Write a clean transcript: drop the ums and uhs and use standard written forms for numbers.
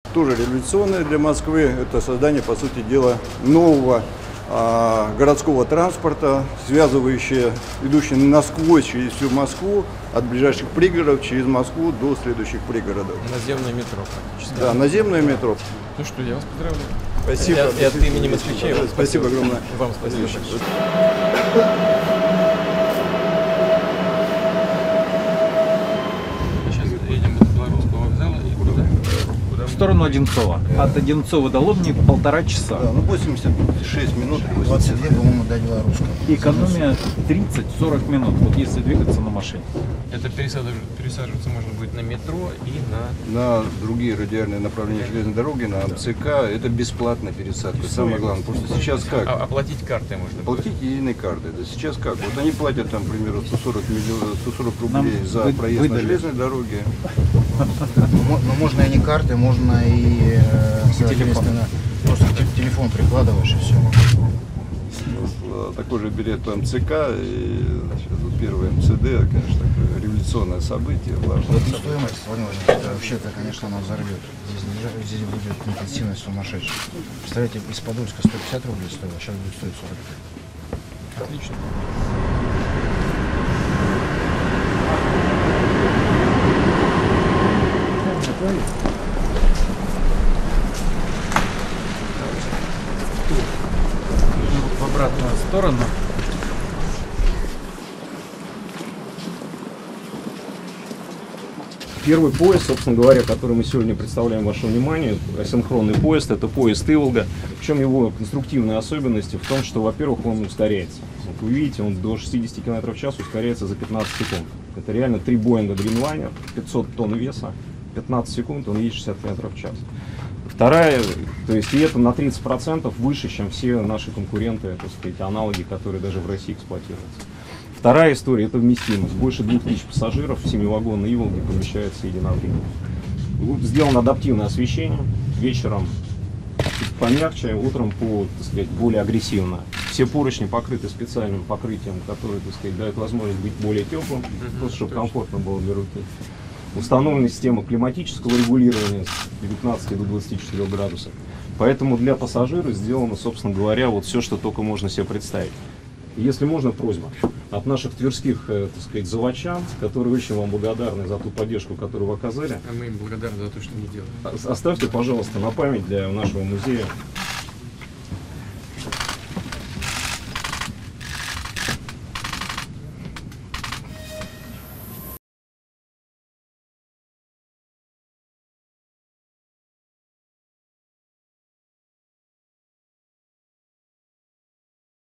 Тоже революционное для Москвы. Это создание, по сути дела, нового городского транспорта, идущий насквозь через всю Москву, от ближайших пригородов через Москву до следующих пригородов. Наземное метро практически. Да, наземное метро. Ну что, я вас поздравляю. Спасибо. И от имени москвичей. Спасибо огромное. Вам спасибо. Сейчас едем до Белорусского вокзала и куда? В сторону Одинцова. От Одинцова до Лобни 1,5 часа. Да, ну 86 минут. 22, по-моему, до Белорусского. Экономия 30-40 минут, вот если двигаться на машине. Это пересаживаться можно будет на метро и На другие радиальные направления железной дороги, на МЦК, это бесплатная пересадка. Самое главное, потому что сейчас как? оплатить картой можно будет. Платить единой картой. Да сейчас как? Вот они платят там, к примеру, 140 рублей Нам за проезд на выдали. железной дороге. Но можно и не карты, можно и, соответственно, просто телефон прикладываешь и все. Такой же билет по МЦК и значит, первое МЦД, конечно, такое революционное событие. Важное Вот событие. стоимость, Владимир Владимирович, это вообще-то, конечно, нас взорвет. Здесь будет интенсивность сумасшедшая. Представляете, из Подольска 150 рублей стоило, а сейчас будет стоить 45. Отлично. В обратную сторону. Первый поезд, собственно говоря, который мы сегодня представляем вашему вниманию, асинхронный поезд, это поезд Иволга. Причем его конструктивные особенности в том, что, во-первых, он ускоряется. Вот вы видите, он до 60 км в час ускоряется за 15 секунд. Это реально 3 Боинга Dreamliner, 500 тонн веса, 15 секунд, он едет 60 км в час. Вторая, то есть и это на 30% выше, чем все наши конкуренты, так сказать, аналоги, которые даже в России эксплуатируются. Вторая история – это вместимость. Больше 2000 пассажиров в 7-вагонной Иволге помещается единовременно. Сделано адаптивное освещение. Вечером помягче, утром так сказать, более агрессивно. Все поручни покрыты специальным покрытием, которое, так сказать, дает возможность быть более теплым, просто чтобы комфортно было для руки. Установлена система климатического регулирования с 19 до 24 градусов. Поэтому для пассажиров сделано, собственно говоря, вот все, что только можно себе представить. Если можно, просьба от наших тверских, так сказать, заводчан, которые очень вам благодарны за ту поддержку, которую вы оказали. А мы им благодарны за то, что не делаем. Оставьте, пожалуйста, на память для нашего музея